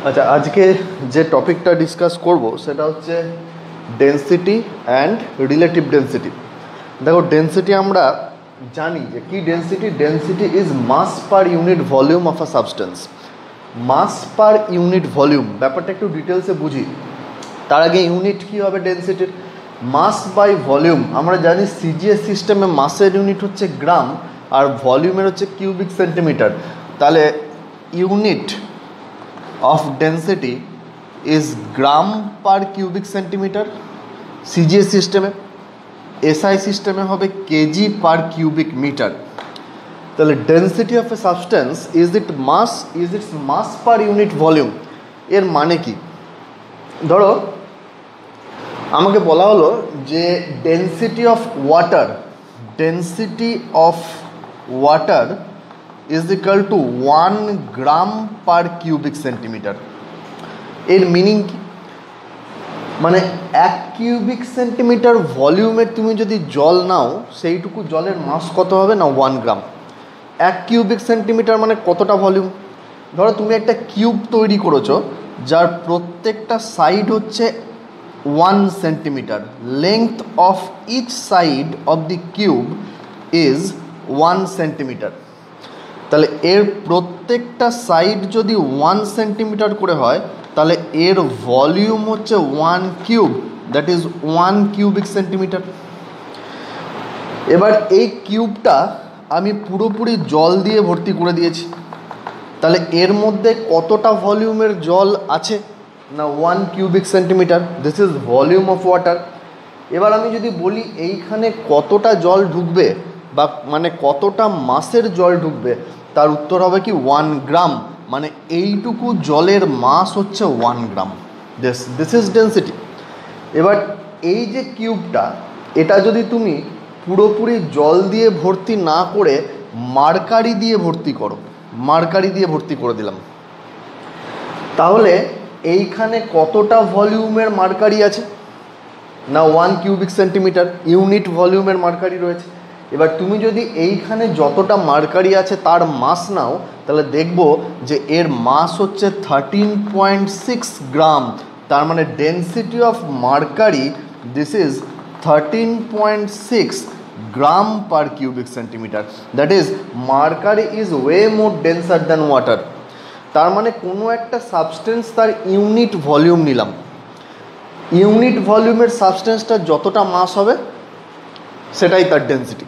আচ্ছা, আজকে যে টপিকটা ডিসকাস করব সেটা হচ্ছে ডেন্সিটি অ্যান্ড রিলেটিভ ডেন্সিটি। দেখো, ডেন্সিটি আমরা জানি যে কি density. Density is mass per unit volume of a substance. Mass per unit volume, ব্যাপারটা একটু ডিটেলসে বুঝি। তার আগে ইউনিট কী হবে ডেন্সিটির? মাস বাই ভলিউম। আমরা জানি সিজিএস সিস্টেমে মাসের ইউনিট হচ্ছে গ্রাম আর ভলিউমের হচ্ছে কিউবিক সেন্টিমিটার। তাহলে unit of density is gram per cubic centimeter CGS সিস্টেমে। SI সিস্টেমে হবে কেজি পার কিউবিক মিটার। তাহলে density of a substance is its mass per unit volume. এর মানে কি? ধরো আমাকে বলা হলো যে density of water is equal to 1 gram per cubic centimetre. এর মিনিং কি? মানে 1 কিউবিক সেন্টিমিটার ভলিউমের তুমি যদি জল নাও, সেইটুকু জলের মাস কত হবে না 1 গ্রাম। 1 কিউবিক সেন্টিমিটার মানে কতটা ভলিউম? ধরো তুমি একটা কিউব তৈরি করেছো যার প্রত্যেকটা সাইড হচ্ছে 1 centimetre. Length of each side of the cube is 1 centimetre. তাহলে এর প্রত্যেকটা সাইড যদি 1 সেন্টিমিটার করে হয় তাহলে এর ভলিউম হচ্ছে 1 cube, that is 1 cubic centimetre. এবার এই কিউবটা আমি পুরোপুরি জল দিয়ে ভর্তি করে দিয়েছি। তাহলে এর মধ্যে কতটা ভলিউমের জল আছে না 1 cubic centimetre. This is volume of water. এবার আমি যদি বলি এইখানে কতটা জল ঢুকবে বা মানে কতটা মাসের জল ঢুকবে, তার উত্তর হবে কি 1 গ্রাম। মানে এইটুকু জলের মাস হচ্ছে 1 গ্রাম। This is density. এবার এই যে কিউবটা, এটা যদি তুমি পুরোপুরি জল দিয়ে ভর্তি না করে মার্কারি দিয়ে ভর্তি করে দিলাম, তাহলে এইখানে কতটা ভলিউমের মার্কারি আছে না 1 কিউবিক সেন্টিমিটার ইউনিট ভলিউমের মার্কারি রয়েছে। এবার তুমি যদি এইখানে যতটা মার্কারি আছে তার মাস নাও, তাহলে দেখব যে এর মাস হচ্ছে 13.6 গ্রাম। তার মানে density of mercury, this is 13.6 gram per cubic centimetre. That is mercury is way more denser than water. তার মানে কোনো একটা সাবস্টেন্স তার ইউনিট ভলিউম নিলাম, ইউনিট ভলিউমের সাবস্টেন্সটা যতটা মাস হবে সেটাই তার ডেন্সিটি।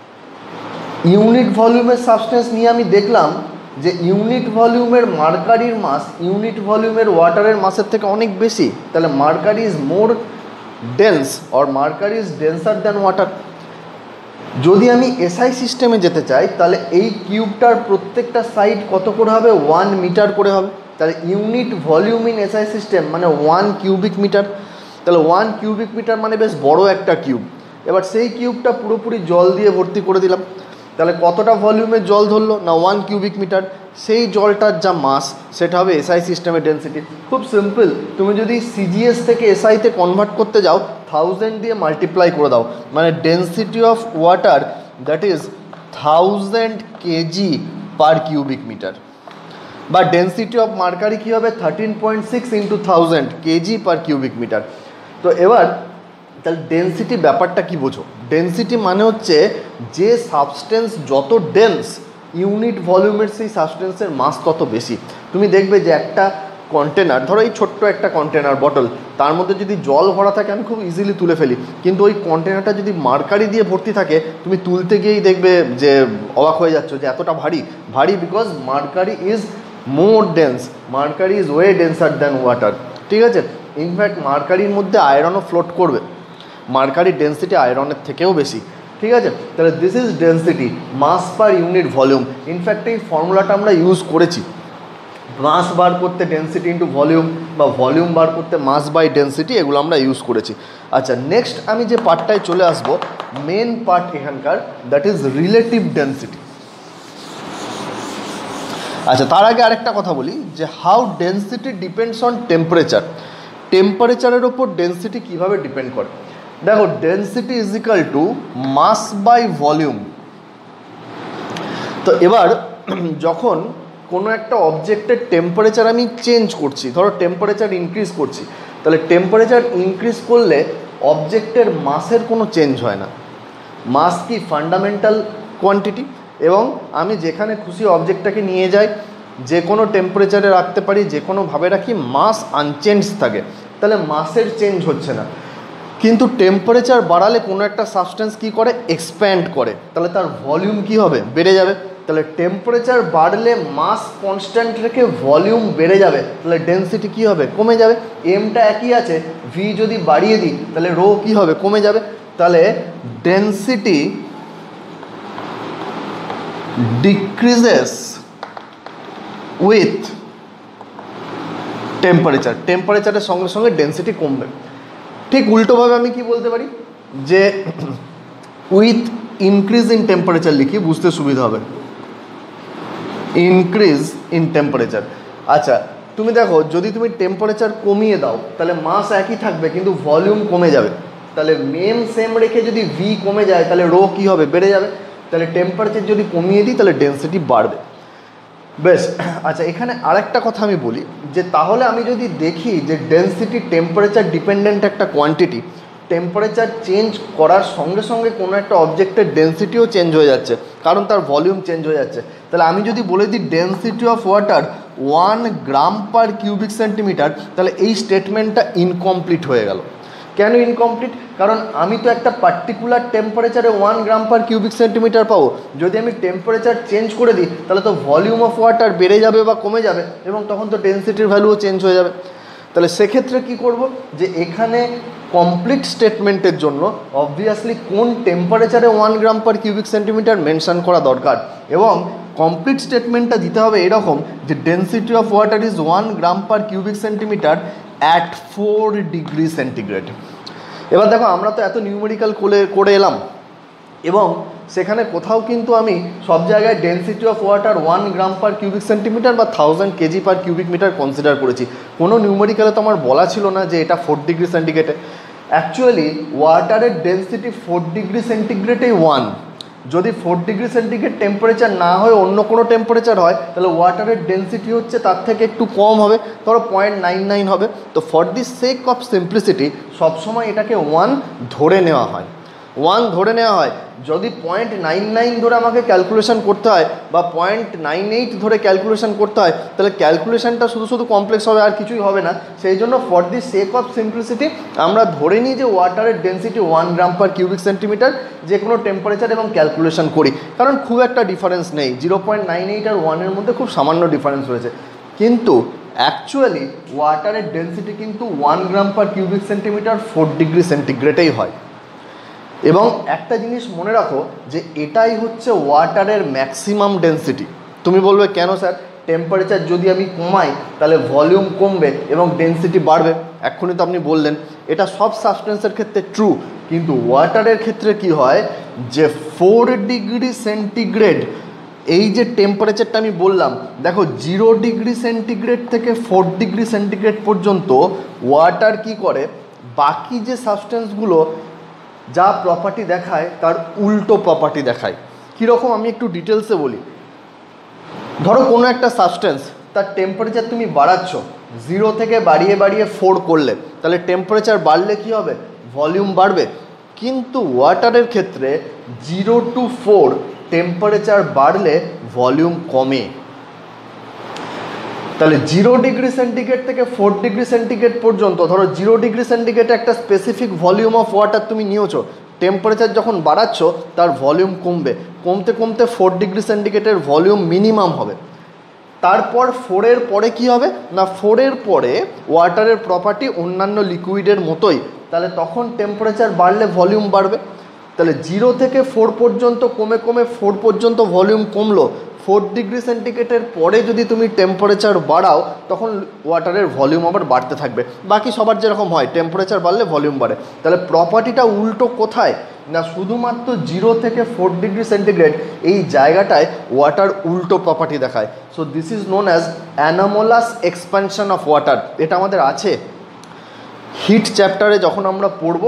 ইউনিট ভলিউমের সাবস্টেন্স নিয়ে আমি দেখলাম যে ইউনিট ভলিউমের মার্কারির মাস ইউনিট ভলিউমের ওয়াটারের মাসের থেকে অনেক বেশি। তাহলে mercury is more dense or mercury is denser than water. যদি আমি এসআই সিস্টেমে যেতে চাই তাহলে এই কিউবটার প্রত্যেকটা সাইড কত করে হবে 1 মিটার করে হবে। তাহলে unit volume in SI system মানে 1 কিউবিক মিটার। তাহলে 1 কিউবিক মিটার মানে বেশ বড় একটা কিউব। এবার সেই কিউবটা পুরোপুরি জল দিয়ে ভর্তি করে দিলাম, তাহলে কতটা ভলিউমের জল ধরলো না 1 কিউবিক মিটার। সেই জলটার যা মাস সেটা হবে এসআই সিস্টেমের ডেন্সিটি। খুব সিম্পল, তুমি যদি সিজিএস থেকে এসআইতে কনভার্ট করতে যাও 1000 দিয়ে মাল্টিপ্লাই করে দাও, মানে density of water that is 1000 kg per cubic metre. বা ডেন্সিটি অফ মার্কারি কী হবে 13.6 into 1000 kg per cubic metre. তো এবার তাহলে ডেন্সিটি ব্যাপারটা কি বোঝো? ডেন্সিটি মানে হচ্ছে যে সাবস্টেন্স যত ডেন্স ইউনিট ভলিউমের সেই সাবস্টেন্সের মাস তত বেশি। তুমি দেখবে যে একটা কন্টেনার, ধরো এই ছোট্ট একটা কন্টেনার বটল, তার মধ্যে যদি জল ভরা থাকে আমি খুব ইজিলি তুলে ফেলি, কিন্তু ওই কন্টেনারটা যদি মার্কারি দিয়ে ভর্তি থাকে তুমি তুলতে গিয়েই দেখবে যে অবাক হয়ে যাচ্ছ যে এতটা ভারী because mercury is more dense, mercury is way denser than water. ঠিক আছে, ইনফ্যাক্ট মার্কারির মধ্যে আয়রনও ফ্লোট করবে, মার্কারির ডেন্সিটি আয়রনের থেকেও বেশি। ঠিক আছে, তাহলে this is density mass per unit volume. In fact এই ফর্মুলাটা আমরা ইউজ করেছি মাস বার করতে ডেন্সিটি ইন্টু ভলিউম, বা ভলিউম বার করতে মাস বাই ডেন্সিটি, এগুলো আমরা ইউজ করেছি। আচ্ছা, নেক্সট আমি যে পার্টটায় চলে আসবো, মেন পার্ট এখানকার, দ্যাট ইজ রিলেটিভ ডেন্সিটি। আচ্ছা, তার আগে আরেকটা কথা বলি যে how density depends on temperature. টেম্পারেচারের ওপর ডেন্সিটি কীভাবে ডিপেন্ড করে? দেখো, density is equal to mass by volume. তো এবার যখন কোনো একটা অবজেক্টের টেম্পারেচার আমি চেঞ্জ করছি, ধরো টেম্পারেচার ইনক্রিজ করছি, তাহলে টেম্পারেচার ইনক্রিজ করলে অবজেক্টের মাসের কোনো চেঞ্জ হয় না। মাস কি ফান্ডামেন্টাল কোয়ান্টিটি, এবং আমি যেখানে খুশি অবজেক্টটাকে নিয়ে যাই, যে কোনো টেম্পারেচারে রাখতে পারি, যে কোনোভাবে রাখি, মাস আনচেঞ্জ থাকে, তাহলে মাসের চেঞ্জ হচ্ছে না। কিন্তু টেম্পারেচার বাড়ালে কোনো একটা সাবস্টেন্স কী করে, এক্সপ্যান্ড করে, তাহলে তার ভলিউম কী হবে, বেড়ে যাবে। তাহলে টেম্পারেচার বাড়লে মাস কনস্ট্যান্ট রেখে ভলিউম বেড়ে যাবে, তাহলে ডেন্সিটি কী হবে, কমে যাবে। এমটা একই আছে, ভি যদি বাড়িয়ে দিই তাহলে রো কী হবে, কমে যাবে। তাহলে ডেন্সিটি ডিক্রিজেস উইথ টেম্পারেচার, টেম্পারেচারের সঙ্গে সঙ্গে ডেন্সিটি কমবে। ঠিক উল্টোভাবে আমি কি বলতে পারি, যে উইথ ইনক্রিজ ইন টেম্পারেচার লিখি, বুঝতে সুবিধা হবে। ইনক্রিজ ইন টেম্পারেচার, আচ্ছা তুমি দেখো, যদি তুমি টেম্পারেচার কমিয়ে দাও তাহলে মাস একই থাকবে কিন্তু ভলিউম কমে যাবে। তাহলে মেম সেম রেখে যদি ভি কমে যায় তাহলে রো কী হবে, বেড়ে যাবে। তাহলে টেম্পারেচার যদি কমিয়ে দিই তাহলে ডেন্সিটি বাড়বে। বেশ, আচ্ছা এখানে আরেকটা কথা আমি বলি, যে তাহলে আমি যদি দেখি যে ডেন্সিটি টেম্পারেচার ডিপেন্ডেন্ট একটা কোয়ান্টিটি, টেম্পারেচার চেঞ্জ করার সঙ্গে সঙ্গে কোনো একটা অবজেক্টের ডেন্সিটিও চেঞ্জ হয়ে যাচ্ছে, কারণ তার ভলিউম চেঞ্জ হয়ে যাচ্ছে। তাহলে আমি যদি বলে দিই density of water 1 gram per cubic centimetre, তাহলে এই স্টেটমেন্টটা ইনকমপ্লিট হয়ে গেল। কেন ইনকমপ্লিট? কারণ আমি তো একটা পার্টিকুলার টেম্পারেচারে 1 গ্রাম পার কিউবিক সেন্টিমিটার পাবো। যদি আমি টেম্পারেচার চেঞ্জ করে দিই তাহলে তো ভলিউম অফ ওয়াটার বেড়ে যাবে বা কমে যাবে, এবং তখন তো ডেন্সিটির ভ্যালুও চেঞ্জ হয়ে যাবে। তাহলে সেক্ষেত্রে কি করব, যে এখানে কমপ্লিট স্টেটমেন্টের জন্য অবভিয়াসলি কোন টেম্পারেচারে 1 gram per cubic centimetre mention করা দরকার, এবং কমপ্লিট স্টেটমেন্টটা দিতে হবে এরকম যে density of water is 1 gram per cubic centimetre at 4 degree centigrade. এবার দেখো, আমরা তো এত নিউমেরিক্যাল করে এলাম, এবং সেখানে কোথাও কিন্তু আমি সব জায়গায় density of water 1 gram per cubic centimetre বা 1000 kg per cubic metre consider করেছি। কোনো নিউমেরিক্যালে তো আমার বলা ছিল না যে এটা 4 ডিগ্রি সেন্টিগ্রেডে। অ্যাকচুয়ালি ওয়াটারের ডেন্সিটি 4 ডিগ্রি সেন্টিগ্রেডেই 1। যদি 4 ডিগ্রি সেন্টিগ্রেড টেম্পারেচার না হয় অন্য কোনো টেম্পারেচার হয়, তাহলে ওয়াটারের ডেন্সিটি হচ্ছে তার থেকে একটু কম হবে, ধরো 0.99 হবে। তো for the sake of simplicity সবসময় এটাকে 1 ধরে নেওয়া হয়, 1 ধরে নেওয়া হয়। যদি 0.99 ধরে আমাকে ক্যালকুলেশন করতে হয় বা 0.98 ধরে ক্যালকুলেশন করতে হয়, তাহলে ক্যালকুলেশনটা শুধু শুধু কমপ্লেক্স হবে, আর কিছুই হবে না। সেই জন্য for the sake of simplicity আমরা ধরে নিই যে ওয়াটারের density 1 gram per cubic centimetre, যে কোনো টেম্পারেচার, এবং ক্যালকুলেশন করি, কারণ খুব একটা ডিফারেন্স নেই। 0.98 আর 1-এর মধ্যে খুব সামান্য ডিফারেন্স রয়েছে। কিন্তু অ্যাকচুয়ালি ওয়াটারের ডেন্সিটি কিন্তু 1 gram per cubic centimetre 4 degree সেন্টিগ্রেডেই হয়। এবং একটা জিনিস মনে রাখো, যে এটাই হচ্ছে ওয়াটারের ম্যাক্সিমাম ডেন্সিটি। তুমি বলবে কেন স্যার, টেম্পারেচার যদি আমি কমাই তাহলে ভলিউম কমবে এবং ডেন্সিটি বাড়বে, এক্ষুনি তো আপনি বললেন। এটা সব সাবস্টেন্সের ক্ষেত্রে ট্রু, কিন্তু ওয়াটারের ক্ষেত্রে কি হয়, যে 4 ডিগ্রি সেন্টিগ্রেড এই যে টেম্পারেচারটা আমি বললাম, দেখো 0 ডিগ্রি সেন্টিগ্রেড থেকে 4 ডিগ্রি সেন্টিগ্রেড পর্যন্ত ওয়াটার কি করে, বাকি যে সাবস্টেন্সগুলো যা প্রপার্টি দেখায় তার উল্টো প্রপার্টি দেখায়। কীরকম আমি একটু ডিটেলসে বলি। ধরো কোনো একটা সাবস্টেন্স, তার টেম্পারেচার তুমি বাড়াচ্ছ, 0 থেকে বাড়িয়ে বাড়িয়ে 4 করলে, তাহলে টেম্পারেচার বাড়লে কি হবে, ভলিউম বাড়বে। কিন্তু ওয়াটারের ক্ষেত্রে 0 to 4 টেম্পারেচার বাড়লে ভলিউম কমে। তাহলে 0 ডিগ্রি সেন্টিগ্রেড থেকে 4 ডিগ্রি সেন্টিগ্রেড পর্যন্ত, ধরো 0 ডিগ্রি সেন্টিগ্রেডে একটা স্পেসিফিক ভলিউম অফ ওয়াটার তুমি নিয়েছো, টেম্পারেচার যখন বাড়াচ্ছ তার ভলিউম কমবে, কমতে কমতে 4 ডিগ্রি সেন্টিগ্রেডের ভলিউম মিনিমাম হবে। তারপর 4-এর পরে কি হবে না, 4-এর পরে ওয়াটারের প্রপার্টি অন্যান্য লিকুইডের মতোই, তাহলে তখন টেম্পারেচার বাড়লে ভলিউম বাড়বে। তাহলে 0 থেকে 4 পর্যন্ত কমে কমে 4 পর্যন্ত ভলিউম কমলো। 4 ডিগ্রি সেন্টিগ্রেডের পরে যদি তুমি টেম্পারেচার বাড়াও তখন ওয়াটারের ভলিউম আবার বাড়তে থাকবে। বাকি সবার যেরকম হয়, টেম্পারেচার বাড়লে ভলিউম বাড়ে। তাহলে প্রপার্টিটা উল্টো কোথায় না, শুধুমাত্র 0 থেকে 4 ডিগ্রি সেন্টিগ্রেড এই জায়গাটায় ওয়াটার উল্টো প্রপার্টি দেখায়। So this is known as anomalous expansion of water. এটা আমাদের আছে হিট চ্যাপ্টারে, যখন আমরা পড়ব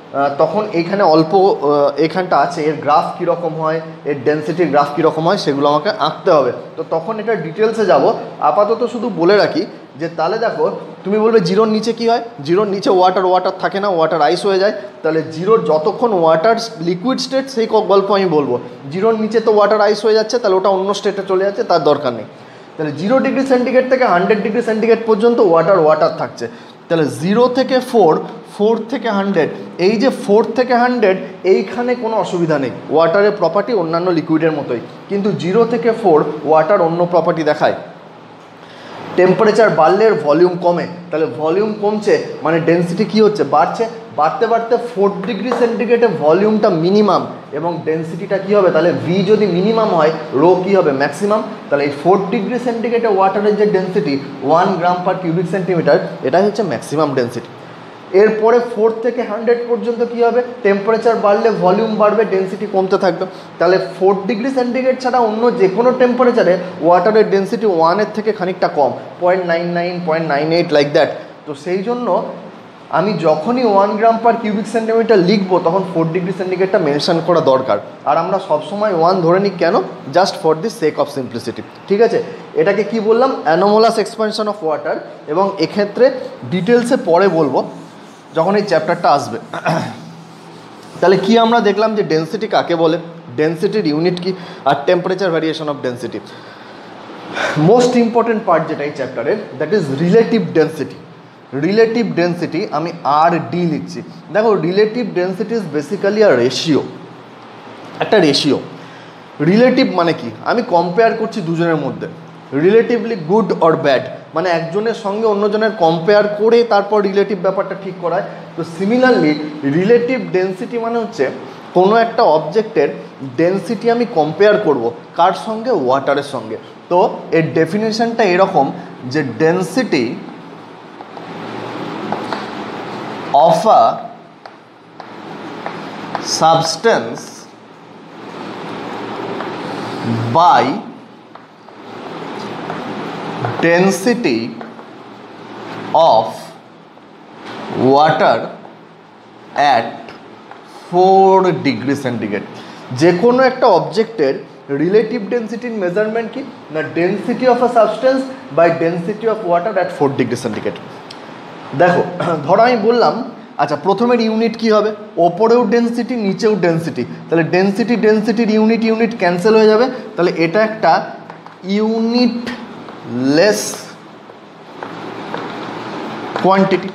তখন এইখানে অল্প এইখানটা আছে, এর গ্রাফ কীরকম হয়, এর ডেন্সিটির গ্রাফ কীরকম হয় সেগুলো আমাকে আঁকতে হবে। তো তখন এটা ডিটেলসে যাব। আপাতত শুধু বলে রাখি যে তাহলে দেখো তুমি বলবে জিরোর নিচে কি হয়, জিরোর নিচে ওয়াটার থাকে না, ওয়াটার আইস হয়ে যায়। তাহলে জিরোর যতক্ষণ ওয়াটার লিকুইড স্টেট সেই গল্প আমি বলবো। জিরোর নিচে তো ওয়াটার আইস হয়ে যাচ্ছে, তাহলে ওটা অন্য স্টেটে চলে যাচ্ছে, তার দরকার নেই। তাহলে 0 ডিগ্রি সেন্টিগ্রেড থেকে 100 ডিগ্রি সেন্টিগ্রেড পর্যন্ত ওয়াটার থাকছে। তাহলে 0 থেকে 4 থেকে 100, এই যে 4 থেকে 100 এইখানে কোনো অসুবিধা নেই, ওয়াটারের প্রপার্টি অন্যান্য লিকুইডের মতোই। কিন্তু 0 থেকে 4 ওয়াটার অন্য প্রপার্টি দেখায়। টেম্পারেচার বাড়লে ভলিউম কমে, তাহলে ভলিউম কমছে মানে ডেন্সিটি কী হচ্ছে, বাড়ছে। বাড়তে 4 ডিগ্রি সেন্টিগ্রেডে ভলিউমটা মিনিমাম এবং ডেন্সিটিটা কী হবে, তাহলে ভি যদি মিনিমাম হয় রো কী হবে, ম্যাক্সিমাম। তাহলে এই 4 ডিগ্রি সেন্টিগ্রেডে ওয়াটারের যে density 1 gram per cubic centimetre, এটাই হচ্ছে ম্যাক্সিমাম ডেন্সিটি। এরপরে 4 থেকে 100 পর্যন্ত কী হবে, টেম্পারেচার বাড়লে ভলিউম বাড়বে, ডেন্সিটি কমতে থাকবে। তাহলে 4 ডিগ্রি সেন্টিগ্রেড ছাড়া অন্য যে কোনো টেম্পারেচারে ওয়াটারের ডেন্সিটি 1-এর থেকে খানিকটা কম, 0.99, 0.98 লাইক দ্যাট। তো সেই জন্য আমি যখনই 1 গ্রাম পার কিউবিক সেন্টিমিটার লিখবো তখন 4 ডিগ্রি সেন্টিগ্রেডটা মেনশন করা দরকার। আর আমরা সবসময় 1 ধরে নিই কেন, just for the sake of simplicity. ঠিক আছে, এটাকে কি বললাম, অ্যানোমালাস এক্সপানশন অফ ওয়াটার। এবং এক্ষেত্রে ডিটেলসে পরে বলবো যখন এই চ্যাপ্টারটা আসবে। তাহলে কি আমরা দেখলাম যে ডেন্সিটি কাকে বলে, ডেন্সিটির ইউনিট কি, আর temperature variation of density. Most important part যেটা এই চ্যাপ্টারের, that is relative density. Relative density আমি RD লিখছি। দেখো relative density is basically a ratio, একটা রেশিও। রিলেটিভ মানে কি, আমি কম্পেয়ার করছি দুজনের মধ্যে, রিলেটিভলি গুড অর ব্যাড, মানে একজনের সঙ্গে অন্যজনের কম্পেয়ার করে তারপর রিলেটিভ ব্যাপারটা ঠিক করায়। তো সিমিলারলি রিলেটিভ ডেন্সিটি মানে হচ্ছে কোনো একটা অবজেক্টের ডেন্সিটি আমি কম্পেয়ার করব কার সঙ্গে, ওয়াটারের সঙ্গে। তো এর ডেফিনেশনটা এরকম যে density of a substance by density of water at 4 degree centigrade. যে কোনো একটা অবজেক্টের রিলেটিভ ডেন্সিটির মেজারমেন্ট কি না, density of a substance by density of water at 4 degree centigrade. দেখো ধরো আমি বললাম, আচ্ছা প্রথমের ইউনিট কি হবে, ওপরেও ডেন্সিটি নিচেও ডেন্সিটি, তাহলে ডেন্সিটির ইউনিট ক্যান্সেল হয়ে যাবে। তাহলে এটা একটা ইউনিটলেস কোয়ান্টিটি।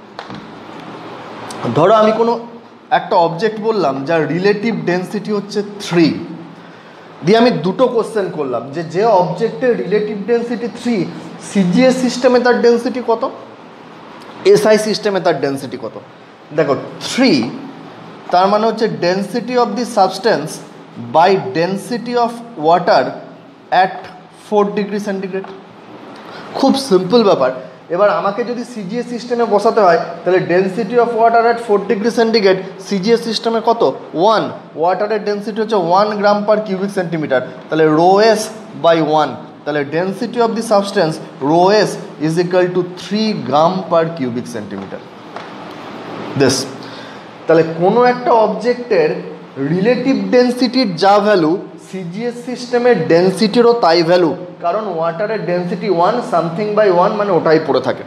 ধরো আমি কোনো একটা অবজেক্ট বললাম যার রিলেটিভ ডেন্সিটি হচ্ছে 3, দিয়ে আমি দুটো কোশ্চেন করলাম যে অবজেক্টের রিলেটিভ ডেন্সিটি 3, সিজিএস সিস্টেমে তার ডেন্সিটি কত, এসআই সিস্টেমে তার ডেন্সিটি কত। দেখো 3 তার মানে হচ্ছে density of the substance by density of water at 4 degree centigrade. খুব সিম্পল ব্যাপার। এবার আমাকে যদি সিজিএস সিস্টেমে বসাতে হয় তাহলে density of water at 4 degree centigrade CGS সিস্টেমে কত, 1, ওয়াটারের ডেন্সিটি হচ্ছে 1 গ্রাম পার কিউবিক সেন্টিমিটার, তাহলে রো এস বাই 1, তাহলে density of the substance rho S is equal to 3 gram per cubic centimetre. This, তাহলে কোনো একটা অবজেক্টের রিলেটিভ ডেন্সিটির যা ভ্যালু সিজিএস সিস্টেমের ডেন্সিটিরও তাই ভ্যালু, কারণ ওয়াটারের ডেন্সিটি 1 সামথিং বাই 1 মানে ওটাই পড়ে থাকে।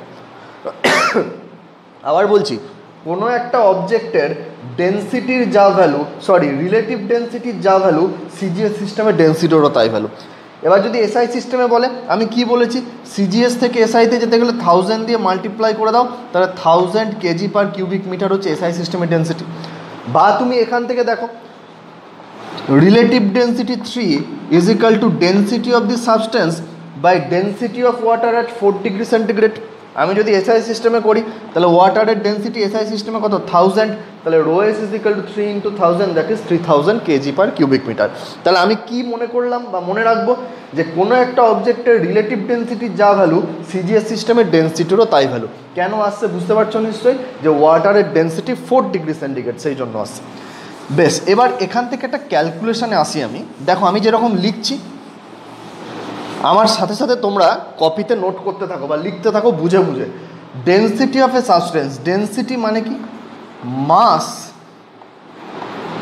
আবার বলছি, কোনো একটা অবজেক্টের ডেন্সিটির যা ভ্যালু, রিলেটিভ ডেন্সিটির যা ভ্যালু সিজিএস সিস্টেমের ডেন্সিটিরও তাই ভ্যালু। এবার যদি এসআই সিস্টেমে বলে, আমি কি বলেছি, সিজিএস থেকে এসআইতে যেতে গেলে 1000 দিয়ে মাল্টিপ্লাই করে দাও, তাহলে 1000 কেজি পার কিউবিক মিটার হচ্ছে এসআই সিস্টেমের ডেন্সিটি। বা তুমি এখান থেকে দেখো relative density 3 is equal to density of the substance by density of water at 4 degree centigrade. আমি যদি এসআই সিস্টেমে করি তাহলে ওয়াটারের ডেন্সিটি এসআই সিস্টেমে কত, 1000, তাহলে rho S is equal to 3 into 1000, that is 3000 KG per cubic metre. তাহলে আমি কি মনে করলাম বা মনে রাখবো যে কোনো একটা অবজেক্টের রিলেটিভ ডেন্সিটির যা ভ্যালু সিজিএস সিস্টেমের ডেন্সিটিরও তাই ভ্যালু। কেন আসছে বুঝতে পারছো নিশ্চয়ই, যে ওয়াটারের ডেন্সিটি 4 ডিগ্রি সেন্টিগ্রেড, সেই জন্য আসছে। বেশ, এবার এখান থেকে একটা ক্যালকুলেশনে আসি আমি। দেখো আমি যেরকম লিখছি আমার সাথে সাথে তোমরা কপিতে নোট করতে থাকো বা লিখতে থাকো বুঝে বুঝে। Density of a substance, density মানে কি, mass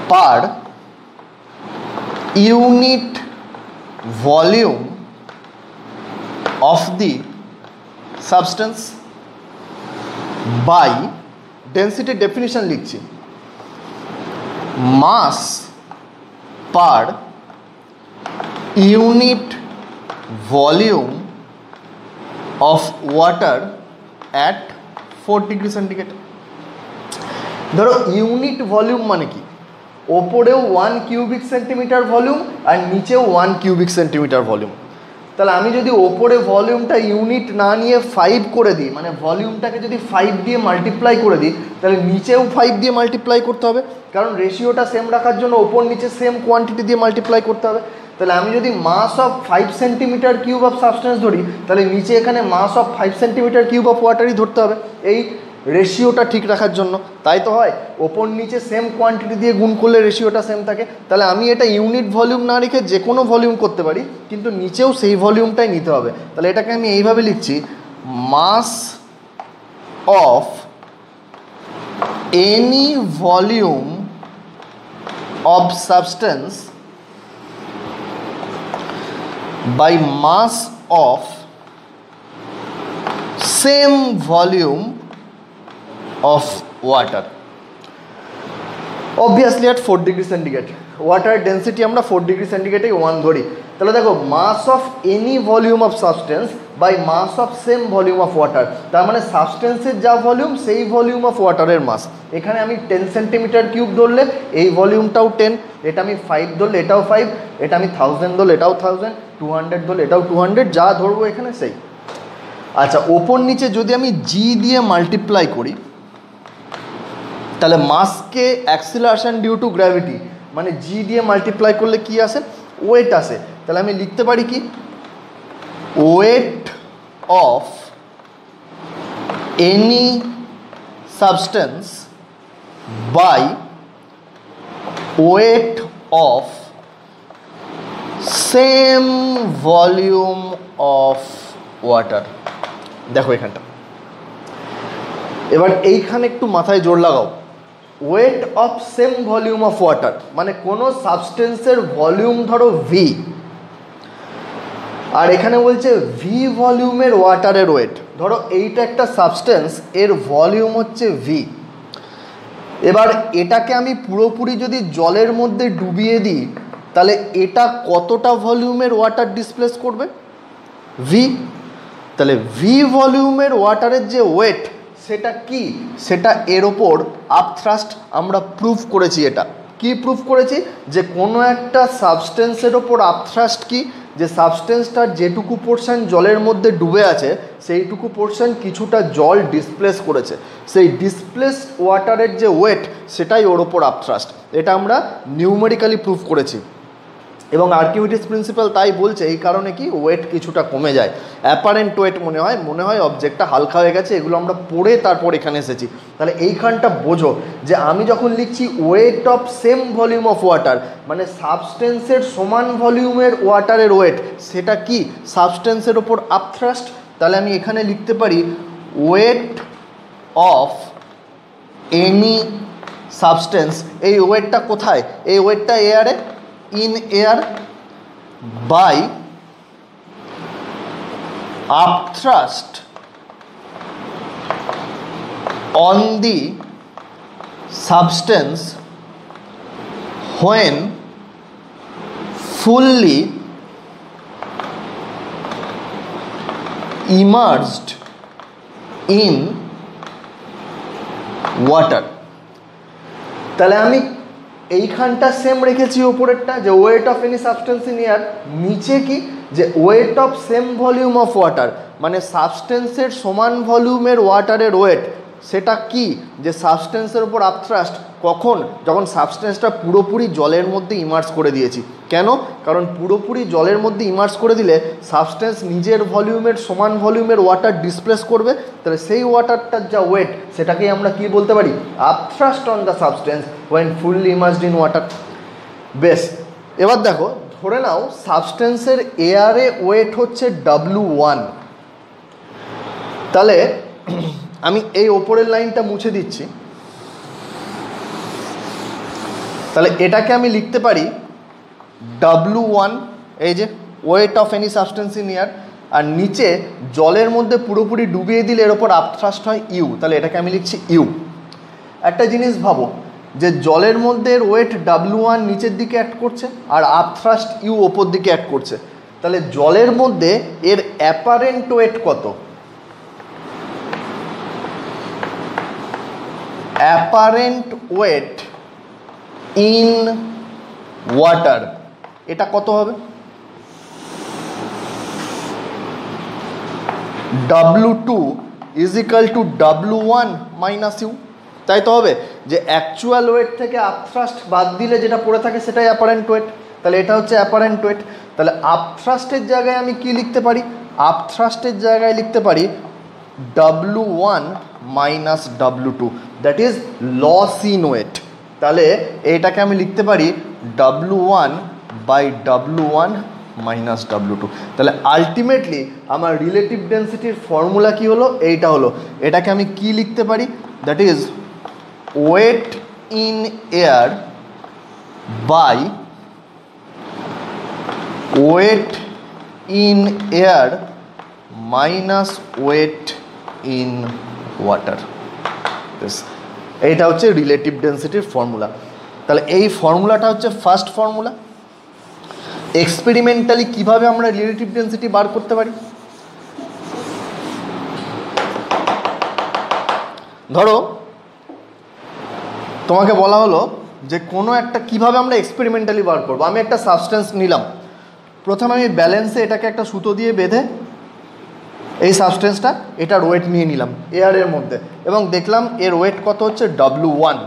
per unit volume of the substance by density definition লিখছি mass per unit volume of water at 4 degree centigrade. ধরো ইউনিট ভলিউম মানে কি, ওপরেও 1 কিউবিক সেন্টিমিটার ভলিউম আর নিচেও 1 কিউবিক সেন্টিমিটার ভলিউম। তাহলে আমি যদি ওপরে ভলিউমটা ইউনিট না নিয়ে 5 করে দিই, মানে ভলিউমটাকে যদি 5 দিয়ে মাল্টিপ্লাই করে দিই, তাহলে নিচেও 5 দিয়ে মাল্টিপ্লাই করতে হবে, কারণ রেশিওটা সেম রাখার জন্য ওপর নিচে সেম কোয়ান্টিটি দিয়ে মাল্টিপ্লাই করতে হবে। তাহলে আমি যদি mass of 5 centimetre cube of substance ধরি, তাহলে নিচে এখানে mass of 5 centimetre cube of ওয়াটারই ধরতে হবে এই রেশিওটা ঠিক রাখার জন্য। তাই তো হয়, ওপর নিচে সেম কোয়ান্টিটি দিয়ে গুণ করলে রেশিওটা সেম থাকে। তাহলে আমি এটা ইউনিট ভলিউম না রেখে যে কোনো ভলিউম করতে পারি, কিন্তু নিচেও সেই ভলিউমটাই নিতে হবে। তাহলে এটাকে আমি এইভাবে লিখছি, mass of any volume of substance by mass of same volume of water, obviously at 4 degree সেন্টিগ্রেড। ওয়াটার ডেন্সিটি আমরা 4 ডিগ্রি সেন্টিগ্রেডে 1 ধরি। তাহলে দেখো, mass of any volume of substance by mass of same volume of water, তার মানে সাবস্টেন্সের যা volume সেই ভলিউম অফ ওয়াটারের মাস। এখানে আমি 10 সেন্টিমিটার কিউব ধরলে এই ভলিউমটাও 10, এটা আমি 5 ধরলে এটাও 5, এটা আমি 1000 ধরলে এটাও 1000, 200 ধরলে এটাও 200, যা ধরবো এখানে সেই। আচ্ছা, ওপর নিচে যদি আমি জি দিয়ে মাল্টিপ্লাই করি, তাহলে মাসকে অ্যাক্সিলারেশন ডিউ টু গ্র্যাভিটি মানে জি দিয়ে মাল্টিপ্লাই করলে কি আসে, ওয়েট আসে। তাহলে আমি লিখতে পারি কি, weight of any substance by weight of same volume of water. দেখো এখানটা, এবার এইখানে একটু মাথায় জোর লাগাও। Weight of same volume of water মানে কোনো সাবস্টেন্সের ভলিউম ধরো ভি, আর এখানে বলছে ভি ভলিউমের ওয়াটারের ওয়েট। ধরো এইটা একটা সাবস্টেন্স, এর ভলিউম হচ্ছে ভি। এবার এটাকে আমি পুরোপুরি যদি জলের মধ্যে ডুবিয়ে দিই, তাহলে এটা কতটা ভলিউমের ওয়াটার ডিসপ্লেস করবে, ভি। তাহলে ভি ভলিউমের ওয়াটারের যে ওয়েট সেটা কি, সেটা এর ওপর আপথ্রাস্ট আমরা প্রুফ করেছি। এটা কি প্রুফ করেছি, যে কোনো একটা সাবস্টেন্সের ওপর আপথ্রাস্ট কি, যে সাবস্টেন্সটার যেটুকু পোর্শন জলের মধ্যে ডুবে আছে সেইটুকু পোর্শন কিছুটা জল ডিসপ্লেস করেছে, সেই ডিসপ্লেস ওয়াটারের যে ওয়েট সেটাই ওর ওপর আপথ্রাস্ট। এটা আমরা নিউমেরিক্যালি প্রুফ করেছি। এবং আর্কিমিডিস প্রিন্সিপাল তাই বলছে, এই কারণে কি ওয়েট কিছুটা কমে যায়, অ্যাপারেন্ট ওয়েট মনে হয় অবজেক্টটা হালকা হয়ে গেছে। এগুলো আমরা পড়ে তারপর এখানে এসেছি। তাহলে এইখানটা বোঝো যে আমি যখন লিখছি weight of same volume of water মানে সাবস্টেন্সের সমান ভলিউমের ওয়াটারের ওয়েট, সেটা কি সাবস্টেন্সের ওপর আপথ্রাস্ট। তাহলে আমি এখানে লিখতে পারি ওয়েট অফ এনি সাবস্টেন্স। এই ওয়েটটা কোথায়, এই ওয়েটটা এয়ারে, in air by upthrust on the substance when fully immersed in water। তাহলে আমি এইখানটা সেম রেখেছি ওপরেরটা, যে weight of any substance in air. নিচে কি, যে weight of same volume of water মানে সাবস্টেন্সের সমান ভলিউমের ওয়াটারের ওয়েট, সেটা কি, যে সাবস্টেন্সের উপর আপথ্রাস্ট কখন, যখন সাবস্টেন্সটা পুরোপুরি জলের মধ্যে ইমার্স করে দিয়েছি। কেন, কারণ পুরোপুরি জলের মধ্যে ইমার্স করে দিলে সাবস্টেন্স নিজের ভলিউমের সমান ভলিউমের ওয়াটার ডিসপ্লেস করবে। তাহলে সেই ওয়াটারটার যা ওয়েট সেটাকেই আমরা কি বলতে পারি, upthrust on the substance when fully immersed in water. বেশ, এবার দেখো, ধরে নাও সাবস্টেন্সের এয়ারে ওয়েট হচ্ছে W1। তাহলে আমি এই ওপরের লাইনটা মুছে দিচ্ছি। তাহলে এটাকে আমি লিখতে পারি W1, এই যে weight of any substance in air, আর নিচে জলের মধ্যে পুরোপুরি ডুবিয়ে দিলে এর ওপর আপথ্রাস্ট হয় ইউ, তাহলে এটাকে আমি লিখছি ইউ। একটা জিনিস ভাবো যে জলের মধ্যে এর ওয়েট W1 নিচের দিকে অ্যাক্ট করছে আর আপথ্রাস্ট ইউ ওপর দিকে অ্যাক্ট করছে, তাহলে জলের মধ্যে এর অ্যাপারেন্ট ওয়েট কত? অ্যাপারেন্ট ওয়েট ইন ওয়াটার এটা কত হবে? W2 is equal to W1 minus U, তাই তো হবে যে অ্যাকচুয়াল ওয়েট থেকে আপথ্রাস্ট বাদ দিলে যেটা পড়ে থাকে সেটাই অ্যাপারেন্ট ওয়েট, তাহলে এটা হচ্ছে অ্যাপারেন্ট ওয়েট। তাহলে আপথ্রাস্টের জায়গায় আমি কি লিখতে পারি? আপথ্রাস্টের জায়গায় লিখতে পারি W1 minus W2, that is loss in weight. তাহলে এইটাকে আমি লিখতে পারি W1 by W1 minus W2। তাহলে আলটিমেটলি আমার রিলেটিভ ডেন্সিটির ফর্মুলা কি হলো? এইটা হলো। এটাকে আমি কি লিখতে পারি? That is weight in air by weight in air minus weight in water. এইটা হচ্ছে রিলেটিভ ডেন্সিটির ফর্মুলা। তাহলে এই ফর্মুলাটা হচ্ছে ফার্স্ট ফর্মুলা। এক্সপেরিমেন্টালি কিভাবে আমরা রিলেটিভ ডেন্সিটি বার করতে পারি? ধরো তোমাকে বলা হলো যে কোনো একটা কিভাবে আমরা এক্সপেরিমেন্টালি বার করবো। আমি একটা সাবস্টেন্স নিলাম, প্রথমে আমি ব্যালেন্সে এটাকে একটা সুতো দিয়ে বেঁধে এই সাবস্টেন্সটা এটার ওয়েট নিয়ে নিলাম এয়ারের মধ্যে এবং দেখলাম এর ওয়েট কত হচ্ছে W1।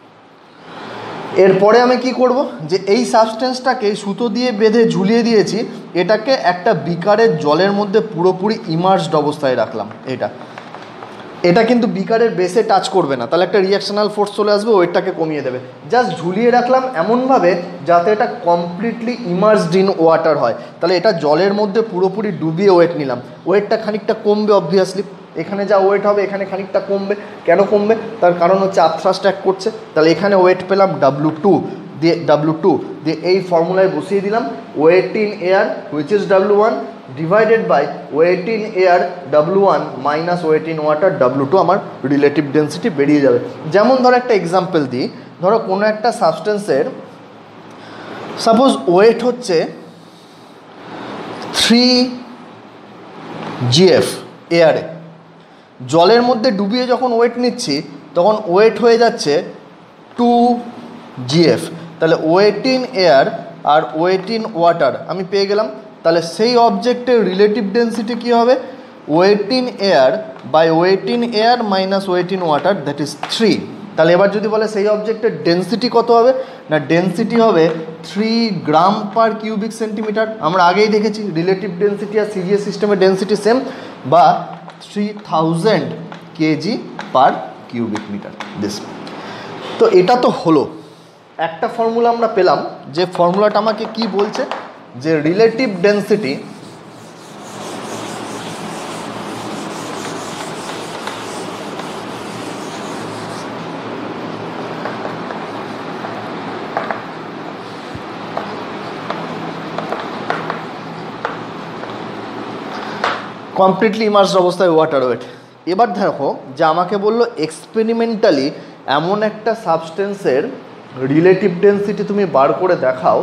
এরপরে আমি কি করব যে এই সাবস্টেন্সটাকে সুতো দিয়ে বেঁধে ঝুলিয়ে দিয়েছি, এটাকে একটা বিকারের জলের মধ্যে পুরোপুরি ইমার্সড অবস্থায় রাখলাম। এটা কিন্তু বিকারের বেসে টাচ করবে না, তাহলে একটা রিঅ্যাকশনাল ফোর্স চলে আসবে, ওয়েটটাকে কমিয়ে দেবে। জাস্ট ঝুলিয়ে রাখলাম এমনভাবে যাতে এটা কমপ্লিটলি ইমার্সড ইন ওয়াটার হয়। তাহলে এটা জলের মধ্যে পুরোপুরি ডুবিয়ে ওয়েট নিলাম, ওয়েটটা খানিকটা কমবে অবভিয়াসলি, এখানে যা ওয়েট হবে এখানে খানিকটা কমবে। কেন কমবে? তার কারণ হচ্ছে আপথ্রাস্ট অ্যাক্ট করছে। তাহলে এখানে ওয়েট পেলাম W2 দিয়ে এই ফর্মুলায় বসিয়ে দিলাম weight in air which is W1 divided by weight in air W1 minus weight in water W2, আমার রিলেটিভ ডেন্সিটি বেরিয়ে যাবে। যেমন ধরো একটা এক্সাম্পল দিই, ধরো কোনো একটা সাবস্টেন্সের সাপোজ ওয়েট হচ্ছে 3GF এয়ারে, জলের মধ্যে ডুবিয়ে যখন ওয়েট নিচ্ছি তখন ওয়েট হয়ে যাচ্ছে 2GF। তাহলে ওয়েট ইন এয়ার আর ওয়েট ইন ওয়াটার আমি পেয়ে গেলাম। তাহলে সেই অবজেক্টের রিলেটিভ ডেন্সিটি কী হবে? Weight in air by weight in air minus weight in water, that is 3। তাহলে এবার যদি বলে সেই অবজেক্টের ডেন্সিটি কত হবে, না ডেন্সিটি হবে 3 গ্রাম পার কিউবিক সেন্টিমিটার। আমরা আগেই দেখেছি রিলেটিভ ডেন্সিটি আর সিরিয়াস সিস্টেমের ডেন্সিটি সেম, বা 3000 KG per cubic metre this. তো এটা তো হলো একটা ফর্মুলা আমরা পেলাম, যে ফর্মুলাটা আমাকে কি বলছে যে রিলেটিভ ডেন্সিটি কমপ্লিটলি ইমার্সড অবস্থায় ওয়াটার ওয়েট। এবার দেখো যে আমাকে বললো এক্সপেরিমেন্টালি এমন একটা সাবস্টেন্সের রিলেটিভ ডেন্সিটি তুমি বার করে দেখাও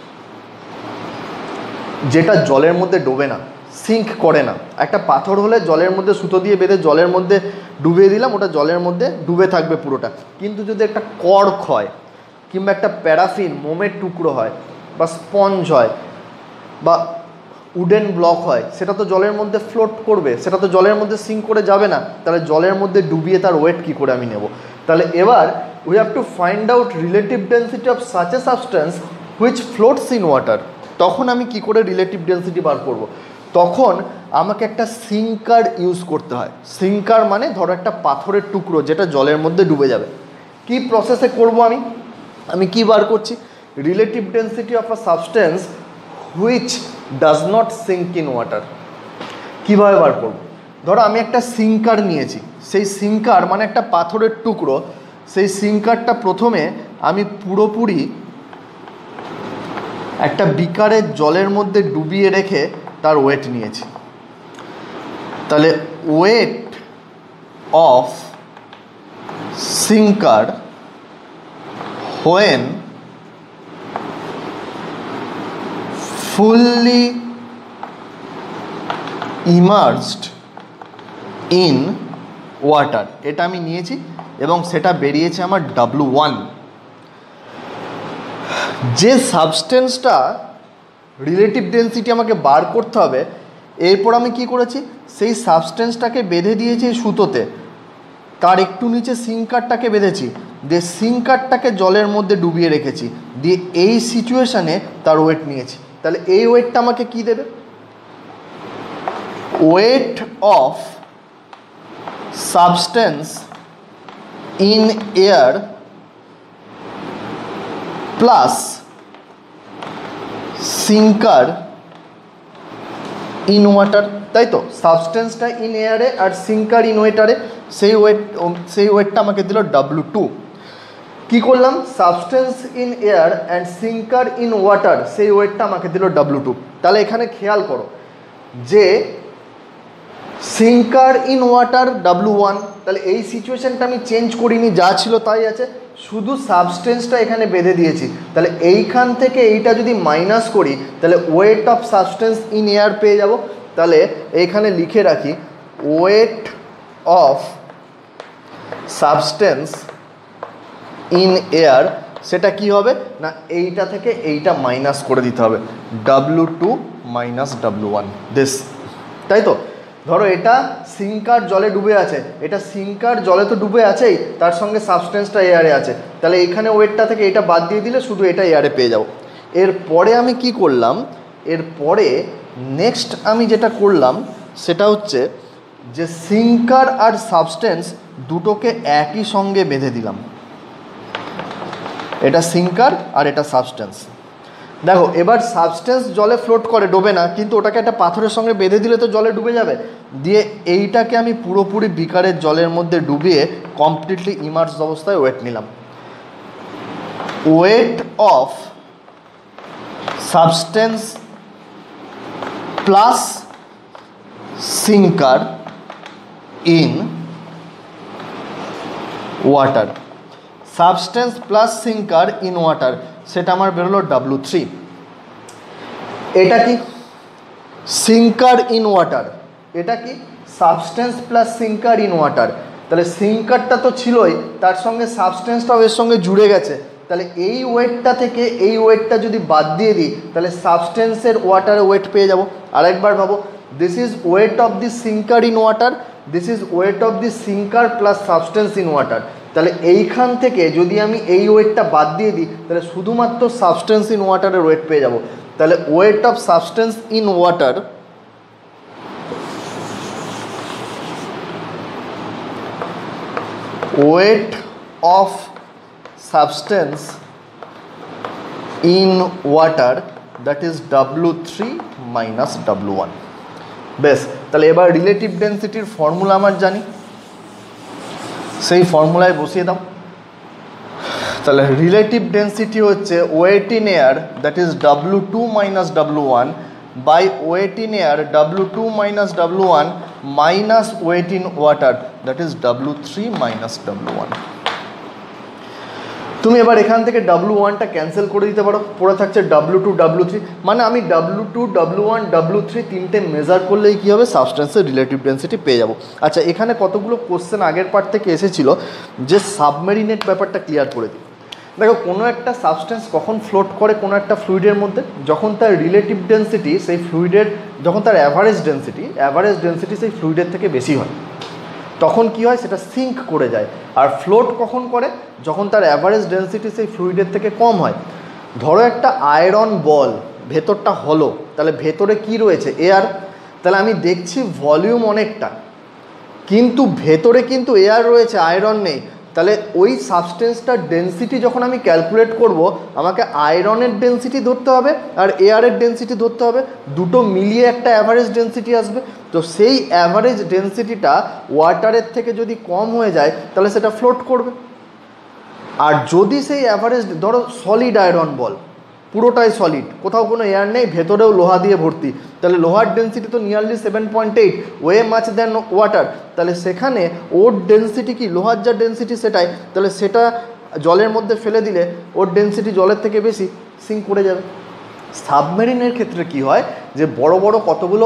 যেটা জলের মধ্যে ডোবে না, সিঙ্ক করে না। একটা পাথর হলে জলের মধ্যে সুতো দিয়ে বেঁধে জলের মধ্যে ডুবিয়ে দিলাম, ওটা জলের মধ্যে ডুবে থাকবে পুরোটা। কিন্তু যদি একটা কর্ক হয় কিংবা একটা প্যারাফিন মোমের টুকরো হয় বা স্পঞ্জ হয় বা উডেন ব্লক হয়, সেটা তো জলের মধ্যে ফ্লোট করবে, সেটা তো জলের মধ্যে সিঙ্ক করে যাবে না। তাহলে জলের মধ্যে ডুবিয়ে তার ওয়েট কী করে আমি নেব? তাহলে এবার we have to find out relative density of such a substance which floats in water. তখন আমি কি করে রিলেটিভ ডেন্সিটি বার করব? তখন আমাকে একটা সিঙ্কার ইউজ করতে হয়। সিঙ্কার মানে ধরো একটা পাথরের টুকরো যেটা জলের মধ্যে ডুবে যাবে। কি প্রসেসে করব আমি কি বার করছি? Relative density of a substance which does not sink in water. কীভাবে বার করব? ধরো আমি একটা সিঙ্কার নিয়েছি, সেই সিঙ্কার মানে একটা পাথরের টুকরো, সেই সিঙ্কারটা প্রথমে আমি পুরোপুরি একটা বিকারের জলের মধ্যে ডুবিয়ে রেখে তার ওয়েট নিয়েছি। তাহলে weight of sinker when fully immersed in water, এটা আমি নিয়েছি এবং সেটা বেরিয়েছে আমার W1। যে সাবস্টেন্সটা রিলেটিভ ডেন্সিটি আমাকে বার করতে হবে, এরপর আমি কি করেছি, সেই সাবস্টেন্সটাকে বেঁধে দিয়েছি সুতোতে, তার একটু নিচে সিঙ্কারটাকে বেঁধেছি, দিয়ে সিঙ্কারটাকে জলের মধ্যে ডুবিয়ে রেখেছি, দিয়ে এই সিচুয়েশানে তার ওয়েট নিয়েছি। তাহলে এই ওয়েটটা আমাকে কি দেবে, weight of substance in air plus sinker in water, তাই তো? সাবস্টেন্সটা ইন এয়ারে আর সিঙ্কার ইন ওয়েটারে, সেই ওয়েটটা আমাকে দিল W2। কী করলাম, substance in air and sinker in water, সেই ওয়েটটা আমাকে দিল W2। তাহলে এখানে খেয়াল করো যে সিঙ্কার ইন ওয়াটার W1, তাহলে এই সিচুয়েশানটা আমি চেঞ্জ করিনি, যা ছিল তাই আছে, শুধু সাবস্টেন্সটা এখানে বেঁধে দিয়েছি। তাহলে এইখান থেকে এইটা যদি মাইনাস করি তাহলে weight of substance in air পেয়ে যাব। তাহলে এইখানে লিখে রাখি weight of substance in air, সেটা কি হবে না, এইটা থেকে এইটা মাইনাস করে দিতে হবে, W2 মাইনাস W1 দিস, তাই তো? ধরো এটা সিঙ্কার জলে ডুবে আছে, এটা সিঙ্কার জলে তো ডুবে আছেই, তার সঙ্গে সাবস্টেন্সটা এয়ারে আছে, তাহলে এখানে ওয়েটটা থেকে এটা বাদ দিয়ে দিলে শুধু এটা এয়ারে পেয়ে যাবো। এরপরে আমি কি করলাম, এরপরে নেক্সট আমি যেটা করলাম সেটা হচ্ছে যে সিঙ্কার আর সাবস্টেন্স দুটোকে একই সঙ্গে বেঁধে দিলাম, এটা সিঙ্কার আর এটা সাবস্টেন্স। দেখো এবার সাবস্টেন্স জলে ফ্লোট করে, ডোবে না, কিন্তু ওটাকে একটা পাথরের সঙ্গে বেঁধে দিলে তো জলে ডুবে যাবে। দিয়ে এইটাকে আমি পুরোপুরি বিকারের জলের মধ্যে ডুবিয়ে কমপ্লিটলি ইমার্স অবস্থায় ওয়েট নিলাম। Weight of substance plus sinker in water, substance plus sinker in water, সেটা আমার বেরোলো W3। এটা কি সিঙ্কার ইন ওয়াটার, এটা কি substance plus sinker in water. তাহলে সিঙ্কারটা তো ছিলই, তার সঙ্গে সাবস্টেন্সটাও এর সঙ্গে জুড়ে গেছে। তাহলে এই ওয়েটটা থেকে এই ওয়েটটা যদি বাদ দিয়ে দিই তাহলে সাবস্টেন্সের ওয়াটারে ওয়েট পেয়ে যাব। আরেকবার ভাবো, this is weight of the sinker in water, this is weight of the sinker plus substance in water. তাহলে এইখান থেকে যদি আমি এই ওয়েটটা বাদ দিয়ে দিই তাহলে শুধুমাত্র সাবস্টেন্স ইন ওয়াটারের ওয়েট পেয়ে যাব। তাহলে weight of substance in water weight of substance in water, that is W3 minus W1। বেশ, তাহলে এবার রিলেটিভ ডেন্সিটির ফর্মুলা আমার জানি, সেই ফর্মুলায় বসিয়ে দাও। তাহলে রিলেটিভ ডেন্সিটি হচ্ছে weight in air, that is W2 minus W1 by weight in air W2 minus W1 minus weight in water, that is W3 minus W1। তুমি এবার এখান থেকে W1টা ক্যান্সেল করে দিতে পারো, পড়ে থাকছে W2 W3, মানে আমি W2 W1 W3 তিনটে মেজার করলেই কী হবে, সাবস্টেন্সের রিলেটিভ ডেন্সিটি পেয়ে যাব। আচ্ছা, এখানে কতগুলো কোশ্চেন আগের পার্ট থেকে এসেছিল, যে সাবমেরিনেট ব্যাপারটা ক্লিয়ার করে দিই। দেখো, কোনো একটা সাবস্টেন্স কখন ফ্লোট করে কোনো একটা ফ্লুইডের মধ্যে, যখন তার রিলেটিভ ডেন্সিটি সেই ফ্লুইডের, যখন তার অ্যাভারেজ ডেন্সিটি সেই ফ্লুইডের থেকে বেশি হয়, তখন কি হয়, সেটা সিঙ্ক করে যায়। আর ফ্লোট কখন করে, যখন তার অ্যাভারেজ ডেন্সিটি সেই ফ্লুইডের থেকে কম হয়। ধরো একটা আয়রন বল, ভেতরটা হলো, তাহলে ভেতরে কি রয়েছে, এয়ার। তাহলে আমি দেখছি ভলিউম অনেকটা, কিন্তু ভেতরে কিন্তু এয়ার রয়েছে, আয়রন নেই। তাহলে ওই সাবস্টেন্সটার ডেন্সিটি যখন আমি ক্যালকুলেট করব, আমাকে আয়রনের ডেন্সিটি ধরতে হবে আর এয়ারের ডেন্সিটি ধরতে হবে, দুটো মিলিয়ে একটা অ্যাভারেজ ডেন্সিটি আসবে। তো সেই অ্যাভারেজ ডেন্সিটিটা ওয়াটারের থেকে যদি কম হয়ে যায় তাহলে সেটা ফ্লোট করবে। আর যদি সেই অ্যাভারেজ ধরো সলিড আয়রন বল, পুরোটাই সলিড, কোথাও কোনো এয়ার নেই, ভেতরেও লোহা দিয়ে ভর্তি, তাহলে লোহার ডেন্সিটি তো nearly 7.8, way much than water. তাহলে সেখানে ওর ডেন্সিটি কি, লোহার যা ডেন্সিটি সেটাই, তাহলে সেটা জলের মধ্যে ফেলে দিলে ওর ডেন্সিটি জলের থেকে বেশি, সিঙ্ক করে যাবে। সাবমেরিনের ক্ষেত্রে কি হয়, যে বড় বড় কতগুলো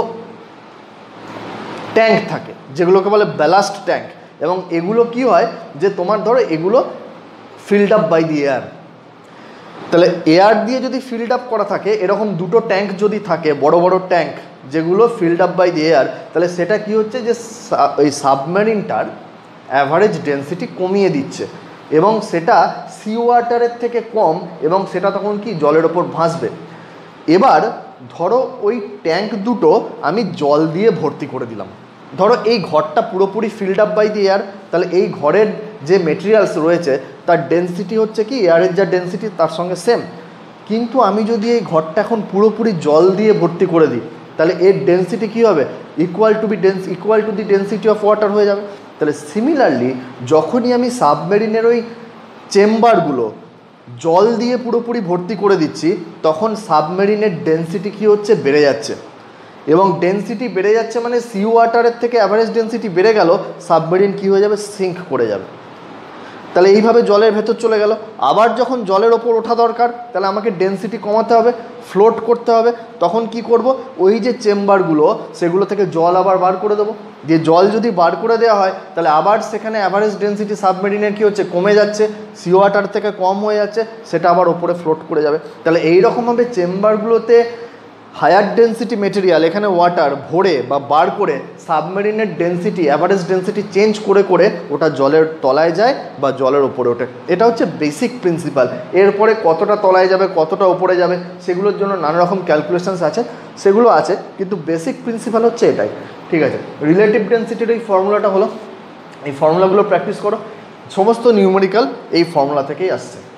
ট্যাঙ্ক থাকে যেগুলোকে বলে ব্যালাস্ট ট্যাঙ্ক, এবং এগুলো কি হয় যে তোমার ধরো এগুলো filled up by the air. তাহলে এয়ার দিয়ে যদি ফিল্ড আপ করা থাকে, এরকম দুটো ট্যাঙ্ক যদি থাকে, বড় বড় ট্যাঙ্ক যেগুলো filled up by the air, তাহলে সেটা কি হচ্ছে যে ওই সাবমেরিনটার অ্যাভারেজ ডেন্সিটি কমিয়ে দিচ্ছে, এবং সেটা সি ওয়াটারের থেকে কম, এবং সেটা তখন কি জলের ওপর ভাসবে। এবার ধরো ওই ট্যাঙ্ক দুটো আমি জল দিয়ে ভর্তি করে দিলাম, ধরো এই ঘরটা পুরোপুরি filled up by the air, তাহলে এই ঘরের যে মেটেরিয়ালস রয়েছে তার ডেন্সিটি হচ্ছে কি এয়ারের যা ডেন্সিটি তার সঙ্গে সেম। কিন্তু আমি যদি এই ঘরটা এখন পুরোপুরি জল দিয়ে ভর্তি করে দিই, তাহলে এর ডেন্সিটি কী হবে, equal to the density of water হয়ে যাবে। তাহলে সিমিলারলি যখনই আমি সাবমেরিনের ওই চেম্বারগুলো জল দিয়ে পুরোপুরি ভর্তি করে দিচ্ছি, তখন সাবমেরিনের ডেন্সিটি কী হচ্ছে, বেড়ে যাচ্ছে, এবং ডেন্সিটি বেড়ে যাচ্ছে মানে সি ওয়াটারের থেকে অ্যাভারেজ ডেন্সিটি বেড়ে গেল, সাবমেরিন কী হয়ে যাবে, সিঙ্ক করে যাবে। তাহলে এইভাবে জলের ভেতর চলে গেল। আবার যখন জলের ওপর ওঠা দরকার, তাহলে আমাকে ডেন্সিটি কমাতে হবে, ফ্লোট করতে হবে। তখন কি করব, ওই যে চেম্বারগুলো সেগুলো থেকে জল আবার বার করে দেবো। যে জল যদি বার করে দেওয়া হয়, তাহলে আবার সেখানে অ্যাভারেজ ডেন্সিটি সাবমেরিনের কী হচ্ছে, কমে যাচ্ছে, সি ওয়াটার থেকে কম হয়ে যাচ্ছে, সেটা আবার ওপরে ফ্লোট করে যাবে। তাহলে এইরকমভাবে চেম্বারগুলোতে হায়ার ডেন্সিটি মেটেরিয়াল, এখানে ওয়াটার ভরে বা বার করে সাবমেরিনের ডেন্সিটি, অ্যাভারেজ ডেন্সিটি চেঞ্জ করে করে ওটা জলের তলায় যায় বা জলের ওপরে ওঠে। এটা হচ্ছে বেসিক প্রিন্সিপাল। এরপরে কতটা তলায় যাবে, কতটা ওপরে যাবে, সেগুলোর জন্য নানা রকম ক্যালকুলেশনস আছে, সেগুলো আছে, কিন্তু বেসিক প্রিন্সিপাল হচ্ছে এটাই। ঠিক আছে, রিলেটিভ ডেন্সিটির এই ফর্মুলাটা হলো, এই ফর্মুলাগুলো প্র্যাকটিস করো, সমস্ত নিউমেরিক্যাল এই ফর্মুলা থেকেই আসছে।